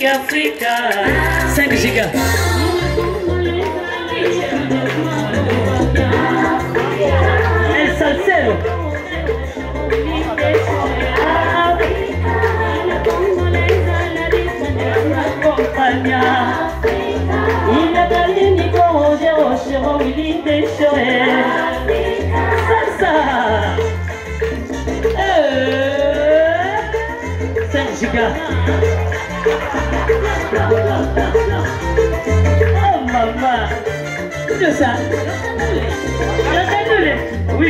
Africa 5 gigas. El salsero. Salsa. 5 gigas. Oh maman, c'est ça.